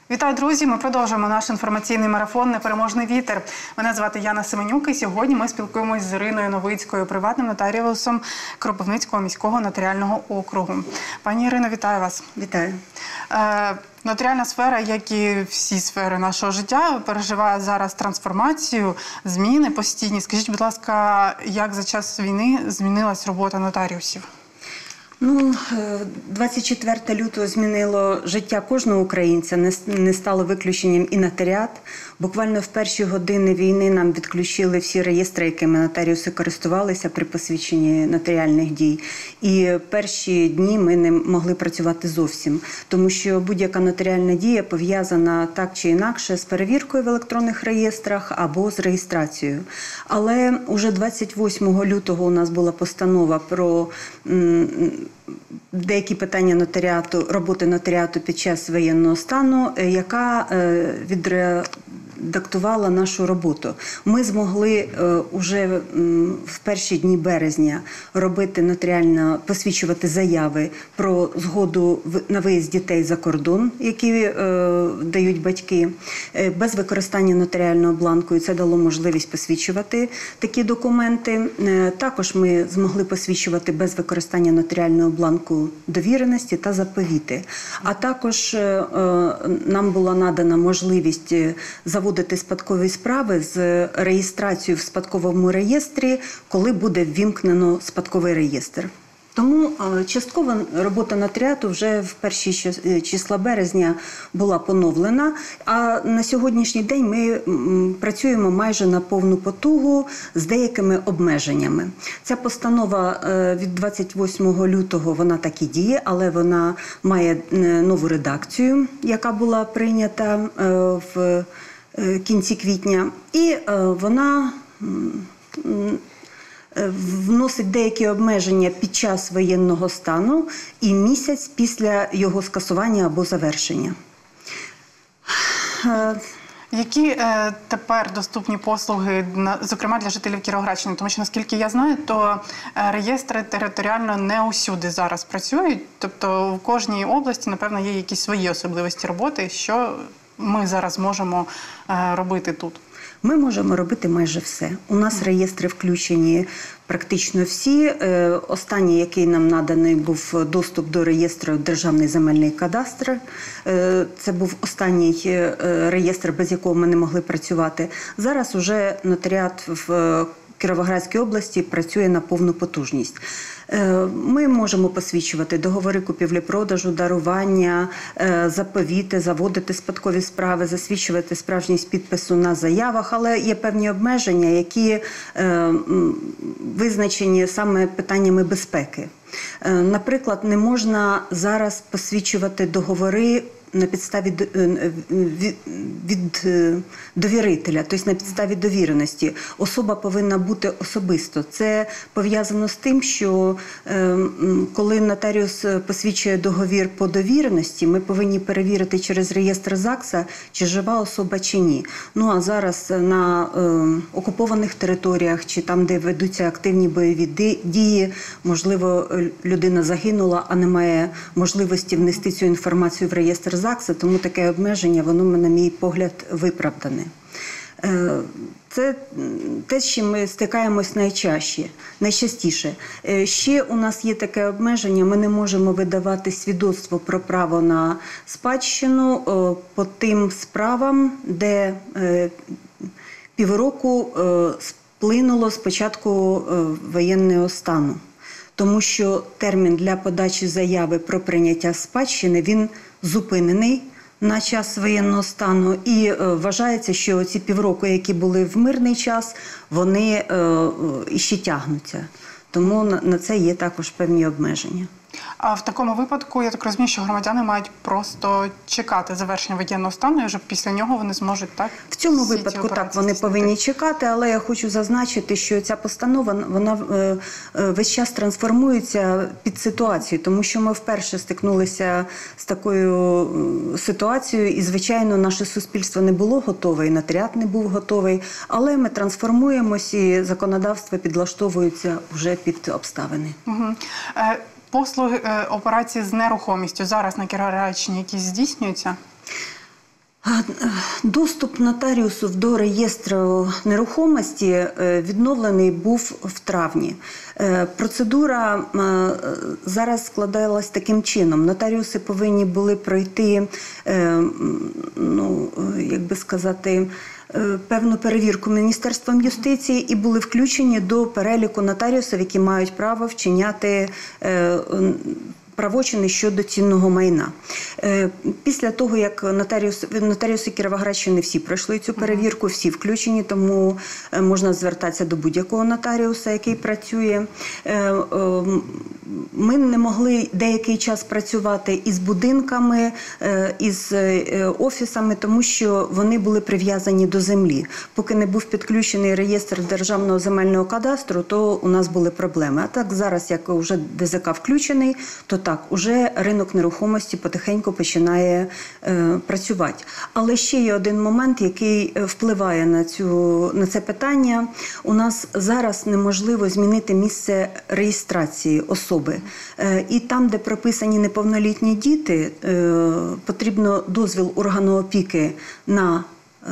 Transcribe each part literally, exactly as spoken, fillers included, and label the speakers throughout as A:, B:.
A: Вітаю, друзі! Ми продовжуємо наш інформаційний марафон «Непереможний вітер». Мене звати Яна Семенюк, і сьогодні ми спілкуємось з Іриною Новицькою, приватним нотаріусом Кропивницького міського нотаріального округу. Пані Ірино, вітаю вас!
B: Вітаю!
A: Е, нотаріальна сфера, як і всі сфери нашого життя, переживає зараз трансформацію, зміни постійні. Скажіть, будь ласка, як за час війни змінилась робота нотаріусів?
B: Ну, двадцять четвертого лютого змінило життя кожного українця, не, не стало виключенням і нотаріат. Буквально в перші години війни нам відключили всі реєстри, якими нотаріуси користувалися при посвідченні нотаріальних дій. І перші дні ми не могли працювати зовсім, тому що будь-яка нотаріальна дія пов'язана так чи інакше з перевіркою в електронних реєстрах або з реєстрацією. Але уже двадцять восьмого лютого у нас була постанова про деякі питання нотаріату, роботи нотаріату під час воєнного стану, яка відредактувала нашу роботу. Ми змогли уже в перші дні березня робити нотаріально, посвідчувати заяви про згоду на виїзд дітей за кордон, які дають батьки, без використання нотаріального бланку, і це дало можливість посвідчувати такі документи. Також ми змогли посвідчувати без використання нотаріального бланку довіреності та заповіти. А також нам була надана можливість заводити спадкові справи з реєстрацією в спадковому реєстрі, коли буде ввімкнено спадковий реєстр. Тому часткова робота нотаріату вже в перші числа березня була поновлена, а на сьогоднішній день ми працюємо майже на повну потугу з деякими обмеженнями. Ця постанова від двадцять восьмого лютого, вона так і діє, але вона має нову редакцію, яка була прийнята в кінці квітня, і вона вносить деякі обмеження під час воєнного стану і місяць після його скасування або завершення.
A: Які е, тепер доступні послуги, зокрема для жителів Кіровоградщини? Тому що, наскільки я знаю, то е, реєстри територіально не усюди зараз працюють. Тобто в кожній області, напевно, є якісь свої особливості роботи. Що ми зараз можемо е, робити тут?
B: Ми можемо робити майже все. У нас реєстри включені практично всі. Останній, який нам наданий, був доступ до реєстру Державний земельний кадастр. Це був останній реєстр, без якого ми не могли працювати. Зараз уже нотаріат в Кіровоградській області працює на повну потужність. Ми можемо посвідчувати договори купівлі-продажу, дарування, заповіти, заводити спадкові справи, засвідчувати справжність підпису на заявах, але є певні обмеження, які визначені саме питаннями безпеки. Наприклад, не можна зараз посвідчувати договори на підставі від довірителя, тобто на підставі довіреності. Особа повинна бути особисто. Це пов'язано з тим, що коли нотаріус посвідчує договір по довіреності, ми повинні перевірити через реєстр ЗАГСа, чи жива особа, чи ні. Ну а зараз на окупованих територіях, чи там, де ведуться активні бойові дії, можливо, людина загинула, а немає можливості внести цю інформацію в реєстр ЗАГСа, тому таке обмеження, воно, на мій погляд, виправдане. Це те, з чим ми стикаємось найчастіше, найчастіше. Ще у нас є таке обмеження, ми не можемо видавати свідоцтво про право на спадщину по тим справам, де півроку сплинуло з початку воєнного стану. Тому що термін для подачі заяви про прийняття спадщини, він зупинений на час воєнного стану, і е, вважається, що ці півроку, які були в мирний час, вони е, іще тягнуться. Тому на, на це є також певні обмеження.
A: А в такому випадку, я так розумію, що громадяни мають просто чекати завершення воєнного стану, і вже після нього вони зможуть, так?
B: В цьому випадку, так, вони повинні чекати, але я хочу зазначити, що ця постанова, вона е, е, весь час трансформується під ситуацію, тому що ми вперше стикнулися з такою ситуацією, і, звичайно, наше суспільство не було готове, і нотаріат не був готовий, але ми трансформуємось, і законодавство підлаштовується вже під обставини.
A: Угу. Е, Послуги, операції з нерухомістю зараз на Кіровоградщині якісь здійснюються?
B: Доступ нотаріусів до реєстру нерухомості відновлений був в травні. Процедура зараз складалась таким чином. Нотаріуси повинні були пройти, ну, як би сказати, певну перевірку Міністерством юстиції і були включені до переліку нотаріусів, які мають право вчиняти правочини щодо цінного майна. Після того, як нотаріуси, нотаріуси Кіровоградщини всі пройшли цю перевірку, всі включені, тому можна звертатися до будь-якого нотаріуса, який працює. Ми не могли деякий час працювати із будинками, із офісами, тому що вони були прив'язані до землі. Поки не був підключений реєстр Державного земельного кадастру, то у нас були проблеми. А так зараз, як вже ДЗК включений, то так, уже ринок нерухомості потихеньку починає е, працювати. Але ще є один момент, який впливає на, цю, на це питання. У нас зараз неможливо змінити місце реєстрації особи. Е, і там, де прописані неповнолітні діти, е, потрібно дозвіл органу опіки на е,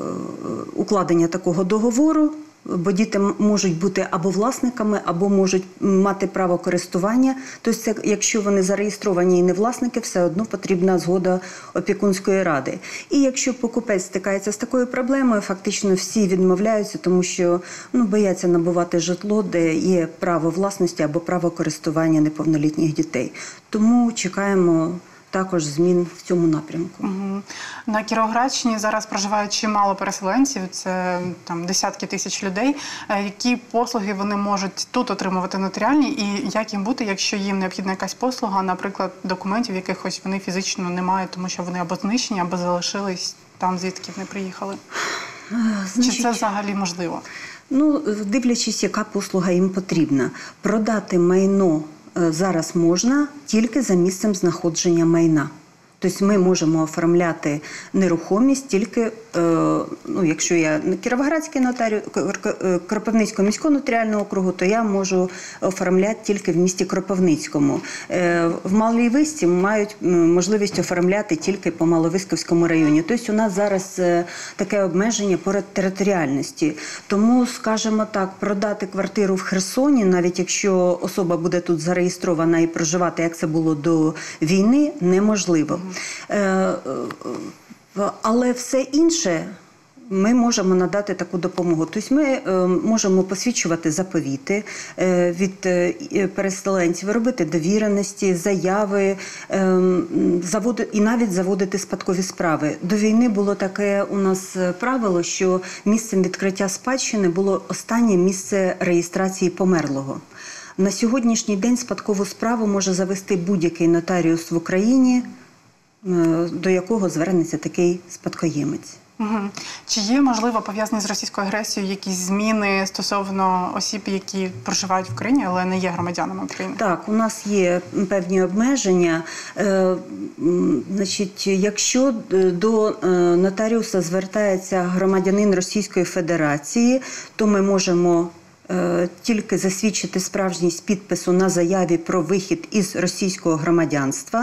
B: укладення такого договору. Бо діти можуть бути або власниками, або можуть мати право користування. Тобто, це, якщо вони зареєстровані і не власники, все одно потрібна згода опікунської ради. І якщо покупець стикається з такою проблемою, фактично всі відмовляються, тому що ну, бояться набувати житло, де є право власності або право користування неповнолітніх дітей. Тому чекаємо також змін в цьому напрямку.
A: Угу. На Кіровоградщині зараз проживають чимало переселенців, це там десятки тисяч людей. Які послуги вони можуть тут отримувати нотаріальні і як їм бути, якщо їм необхідна якась послуга, наприклад, документів якихось вони фізично не мають, тому що вони або знищені, або залишились там, звідки вони приїхали? Значить, чи це взагалі можливо?
B: Ну, дивлячись, яка послуга їм потрібна. Продати майно зараз можна тільки за місцем знаходження майна. Тобто ми можемо оформляти нерухомість тільки, ну, якщо я Кіровоградський нотаріус, Кропивницького міського нотаріального округу, то я можу оформляти тільки в місті Кропивницькому. В Малій Висці мають можливість оформляти тільки по Маловиськівському районі. Тобто у нас зараз таке обмеження по територіальності. Тому, скажімо так, продати квартиру в Херсоні, навіть якщо особа буде тут зареєстрована і проживати, як це було до війни, неможливо. Але все інше ми можемо надати таку допомогу. Тобто ми можемо посвідчувати заповіти від переселенців, робити довіреності, заяви і навіть заводити спадкові справи. До війни було таке у нас правило, що місцем відкриття спадщини було останнє місце реєстрації померлого. На сьогоднішній день спадкову справу може завести будь-який нотаріус в Україні, до якого звернеться такий спадкоємець.
A: Угу. Чи є, можливо, пов'язані з російською агресією якісь зміни стосовно осіб, які проживають в Україні, але не є громадянами України?
B: Так, у нас є певні обмеження. Е, значить, якщо до нотаріуса звертається громадянин Російської Федерації, то ми можемо тільки засвідчити справжність підпису на заяві про вихід із російського громадянства.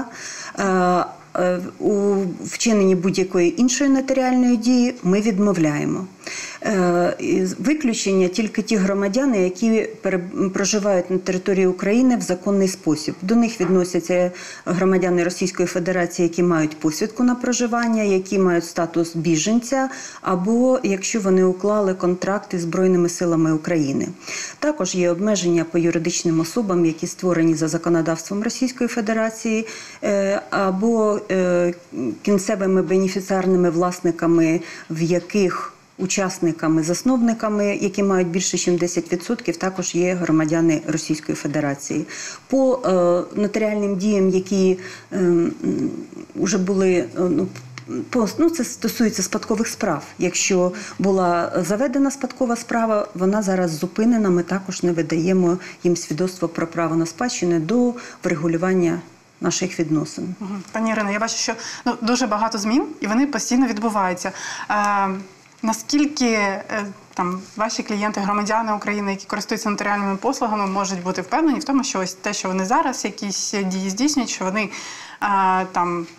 B: У вчиненні будь-якої іншої нотаріальної дії ми відмовляємо. Виключення тільки ті громадяни, які проживають на території України в законний спосіб. До них відносяться громадяни Російської Федерації, які мають посвідку на проживання, які мають статус біженця, або якщо вони уклали контракти з Збройними силами України. Також є обмеження по юридичним особам, які створені за законодавством Російської Федерації, або кінцевими бенефіціарними власниками, в яких учасниками, засновниками, які мають більше, ніж десять відсотків, також є громадяни Російської Федерації. По е, нотаріальним діям, які вже е, були, ну, по, ну, це стосується спадкових справ. Якщо була заведена спадкова справа, вона зараз зупинена, ми також не видаємо їм свідоцтво про право на спадщину до врегулювання наших відносин.
A: Пані Ірино, я бачу, що ну, дуже багато змін, і вони постійно відбуваються. Е, Наскільки е, там ваші клієнти, громадяни України, які користуються нотаріальними послугами, можуть бути впевнені в тому, що ось те, що вони зараз якісь дії здійснюють, що вони е, там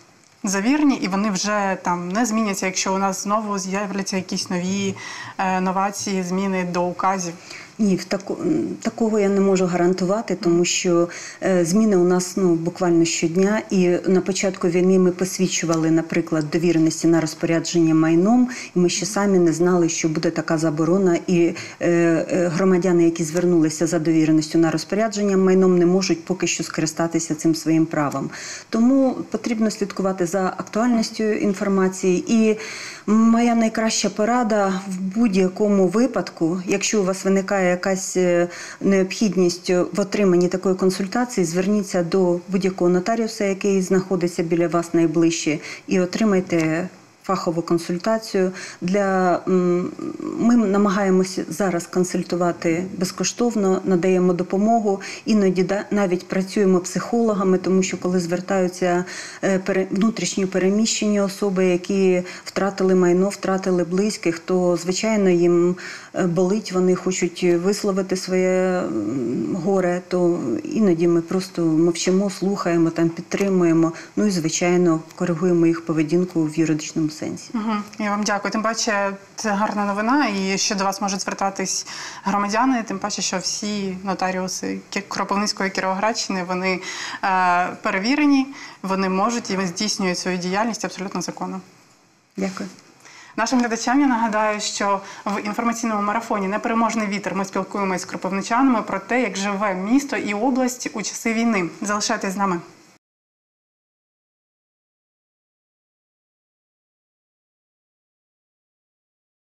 A: завірені, і вони вже там не зміняться, якщо у нас знову з'являться якісь нові е, новації, зміни до указів.
B: Ні, в таку, такого я не можу гарантувати, тому що е, зміни у нас ну, буквально щодня. І на початку війни ми посвідчували, наприклад, довіреності на розпорядження майном, і ми ще самі не знали, що буде така заборона. І е, е, громадяни, які звернулися за довіреністю на розпорядження майном, не можуть поки що скористатися цим своїм правом. Тому потрібно слідкувати за актуальністю інформації. І моя найкраща порада в будь-якому випадку, якщо у вас виникає якась необхідність в отриманні такої консультації, зверніться до будь-якого нотаріуса, який знаходиться біля вас найближче, і отримайте фахову консультацію. Для, ми намагаємося зараз консультувати безкоштовно, надаємо допомогу, іноді навіть працюємо психологами, тому що коли звертаються внутрішньо переміщені особи, які втратили майно, втратили близьких, то, звичайно, їм болить, вони хочуть висловити своє горе, то іноді ми просто мовчимо, слухаємо, там, підтримуємо, ну і, звичайно, коригуємо їх поведінку в юридичному сенсі.
A: Угу. Я вам дякую. Тим паче, це гарна новина, і що до вас можуть звертатись громадяни, тим паче, що всі нотаріуси Кропивницької і Кіровоградщини, вони е, перевірені, вони можуть і здійснюють свою діяльність абсолютно законно.
B: Дякую.
A: Нашим глядачам я нагадаю, що в інформаційному марафоні «Непереможний вітер» ми спілкуємося з кропивничанами про те, як живе місто і область у часи війни. Залишайтесь з нами.